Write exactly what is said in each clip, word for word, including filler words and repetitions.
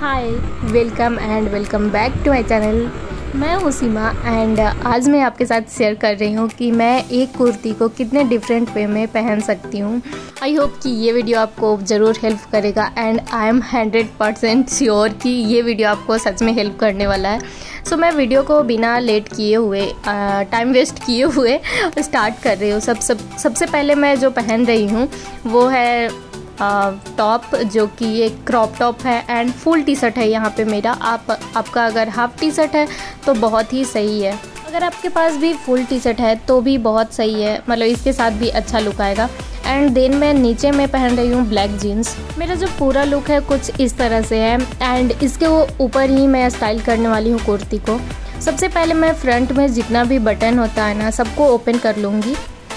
Hi, welcome and welcome back to my channel. मैं हूँ सीमा and आज मैं आपके साथ शेयर कर रही हूँ कि मैं एक कुर्ती को कितने डिफरेंट वे में पहन सकती हूँ। आई होप कि ये वीडियो आपको ज़रूर हेल्प करेगा and I am hundred percent sure कि ये वीडियो आपको सच में हेल्प करने वाला है। सो so, मैं वीडियो को बिना लेट किए हुए टाइम वेस्ट किए हुए स्टार्ट कर रही हूँ। सब सब सबसे पहले मैं जो पहन रही हूँ वो है टॉप, जो कि एक क्रॉप टॉप है एंड फुल टी शर्ट है यहाँ पे मेरा। आप आपका अगर हाफ टी शर्ट है तो बहुत ही सही है, अगर आपके पास भी फुल टी शर्ट है तो भी बहुत सही है, मतलब इसके साथ भी अच्छा लुक आएगा। एंड देन मैं नीचे में पहन रही हूँ ब्लैक जीन्स। मेरा जो पूरा लुक है कुछ इस तरह से है एंड इसके ऊपर ही मैं स्टाइल करने वाली हूँ कुर्ती को। सबसे पहले मैं फ्रंट में जितना भी बटन होता है ना, सबको ओपन कर लूँगी।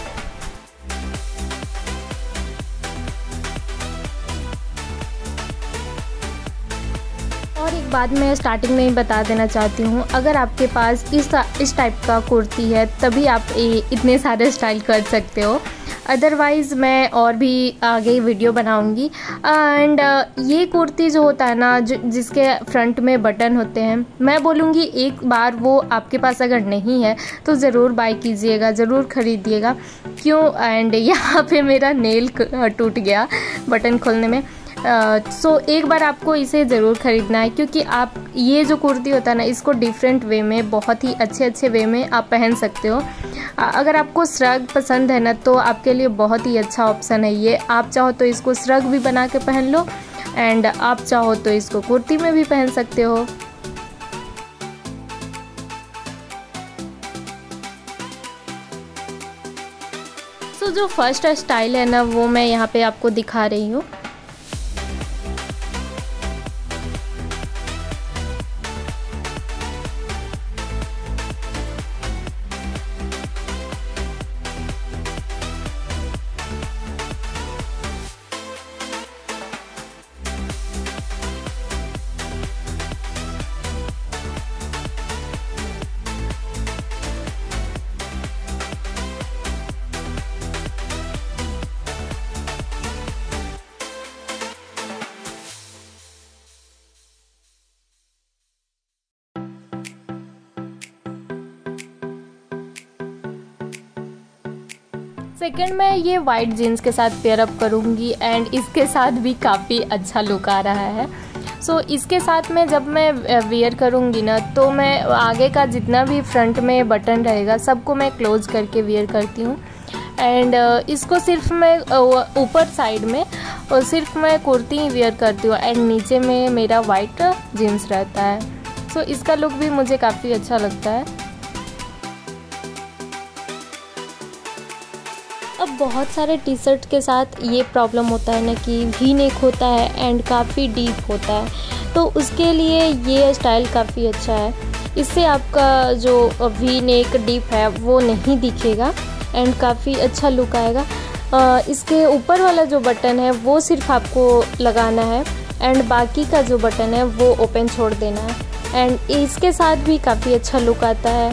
और एक बात मैं स्टार्टिंग में ही बता देना चाहती हूँ, अगर आपके पास इस इस टाइप का कुर्ती है तभी आप इतने सारे स्टाइल कर सकते हो, अदरवाइज़ मैं और भी आगे वीडियो बनाऊंगी। एंड ये कुर्ती जो होता है ना, जो जिसके फ्रंट में बटन होते हैं, मैं बोलूँगी एक बार वो आपके पास अगर नहीं है तो ज़रूर बाय कीजिएगा, ज़रूर ख़रीदिएगा। क्यों? एंड यहाँ पे मेरा नेल टूट गया बटन खोलने में। सो uh, so, एक बार आपको इसे ज़रूर ख़रीदना है, क्योंकि आप ये जो कुर्ती होता है ना, इसको डिफरेंट वे में, बहुत ही अच्छे अच्छे वे में आप पहन सकते हो। uh, अगर आपको श्रग पसंद है ना तो आपके लिए बहुत ही अच्छा ऑप्शन है ये। आप चाहो तो इसको श्रग भी बना के पहन लो एंड आप चाहो तो इसको कुर्ती में भी पहन सकते हो। सो so, जो फर्स्ट स्टाइल है ना वो मैं यहाँ पे आपको दिखा रही हूँ। सेकंड मैं ये वाइट जीन्स के साथ पेयर अप करूँगी एंड इसके साथ भी काफ़ी अच्छा लुक आ रहा है। सो so, इसके साथ में जब मैं वेयर करूँगी ना तो मैं आगे का जितना भी फ्रंट में बटन रहेगा सबको मैं क्लोज करके वेयर करती हूँ। एंड इसको सिर्फ मैं ऊपर साइड में और सिर्फ मैं कुर्ती ही वेयर करती हूँ एंड नीचे में मेरा वाइट जीन्स रहता है। सो so, इसका लुक भी मुझे काफ़ी अच्छा लगता है। अब बहुत सारे टी शर्ट के साथ ये प्रॉब्लम होता है ना कि वी नेक होता है एंड काफ़ी डीप होता है, तो उसके लिए ये स्टाइल काफ़ी अच्छा है। इससे आपका जो वी नेक डीप है वो नहीं दिखेगा एंड काफ़ी अच्छा लुक आएगा। आ, इसके ऊपर वाला जो बटन है वो सिर्फ आपको लगाना है एंड बाकी का जो बटन है वो ओपन छोड़ देना है एंड इसके साथ भी काफ़ी अच्छा लुक आता है।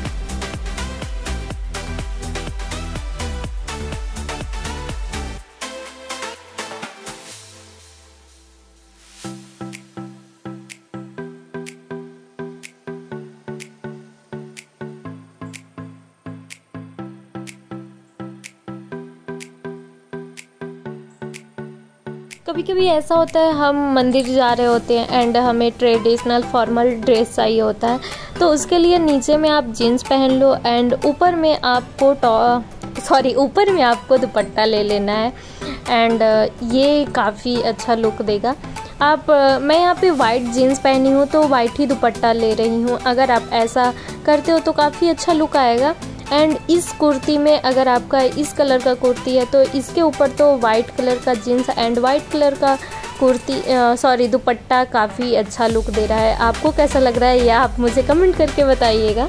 कभी कभी ऐसा होता है हम मंदिर जा रहे होते हैं एंड हमें ट्रेडिशनल फॉर्मल ड्रेस चाहिए होता है, तो उसके लिए नीचे में आप जीन्स पहन लो एंड ऊपर में आपको टॉ सॉरी ऊपर में आपको दुपट्टा ले लेना है एंड ये काफ़ी अच्छा लुक देगा। आप मैं यहाँ पे वाइट जीन्स पहनी हूँ तो वाइट ही दुपट्टा ले रही हूँ। अगर आप ऐसा करते हो तो काफ़ी अच्छा लुक आएगा। एंड इस कुर्ती में अगर आपका इस कलर का कुर्ती है तो इसके ऊपर तो वाइट कलर का जीन्स एंड वाइट कलर का कुर्ती सॉरी दुपट्टा काफ़ी अच्छा लुक दे रहा है। आपको कैसा लग रहा है या आप मुझे कमेंट करके बताइएगा।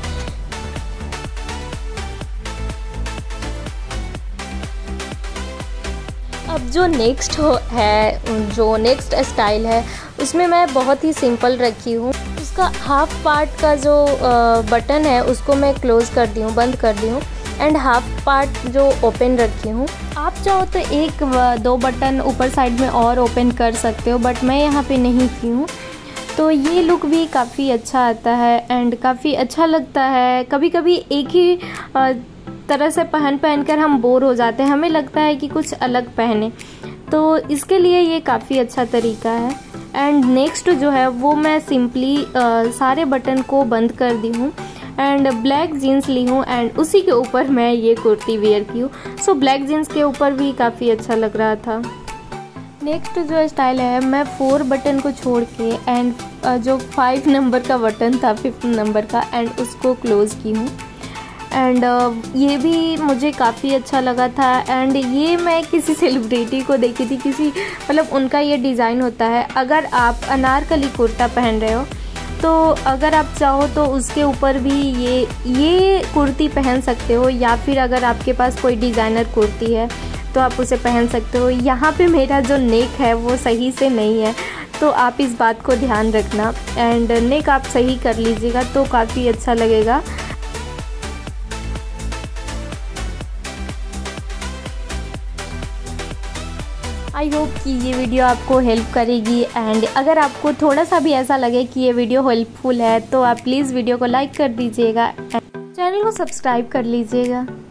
अब जो नेक्स्ट हो है जो नेक्स्ट स्टाइल है उसमें मैं बहुत ही सिंपल रखी हूँ। उसका हाफ पार्ट का जो बटन है उसको मैं क्लोज कर दी हूँ, बंद कर दी हूँ एंड हाफ पार्ट जो ओपन रखी हूँ। आप चाहो तो एक दो बटन ऊपर साइड में और ओपन कर सकते हो, बट मैं यहाँ पे नहीं की हूँ। तो ये लुक भी काफ़ी अच्छा आता है एंड काफ़ी अच्छा लगता है। कभी कभी एक ही तरह से पहन पहन कर हम बोर हो जाते हैं, हमें लगता है कि कुछ अलग पहने, तो इसके लिए ये काफ़ी अच्छा तरीका है। एंड नेक्स्ट जो है वो मैं सिंपली सारे बटन को बंद कर दी हूँ एंड ब्लैक जीन्स ली हूँ एंड उसी के ऊपर मैं ये कुर्ती वेयर की हूँ। सो ब्लैक जीन्स के ऊपर भी काफ़ी अच्छा लग रहा था। नेक्स्ट जो स्टाइल है, मैं फोर बटन को छोड़ के एंड जो फाइव नंबर का बटन था, फिफ्थ नंबर का, एंड उसको क्लोज़ की हूँ। एंड uh, ये भी मुझे काफ़ी अच्छा लगा था। एंड ये मैं किसी सेलिब्रिटी को देखी थी, किसी मतलब उनका ये डिज़ाइन होता है। अगर आप अनारकली कुर्ता पहन रहे हो तो अगर आप चाहो तो उसके ऊपर भी ये ये कुर्ती पहन सकते हो, या फिर अगर आपके पास कोई डिज़ाइनर कुर्ती है तो आप उसे पहन सकते हो। यहाँ पे मेरा जो नेक है वो सही से नहीं है, तो आप इस बात को ध्यान रखना एंड नेक आप सही कर लीजिएगा तो काफ़ी अच्छा लगेगा। आई होप कि ये वीडियो आपको हेल्प करेगी एंड अगर आपको थोड़ा सा भी ऐसा लगे कि ये वीडियो हेल्पफुल है तो आप प्लीज़ वीडियो को लाइक कर दीजिएगा एंड चैनल को सब्सक्राइब कर लीजिएगा।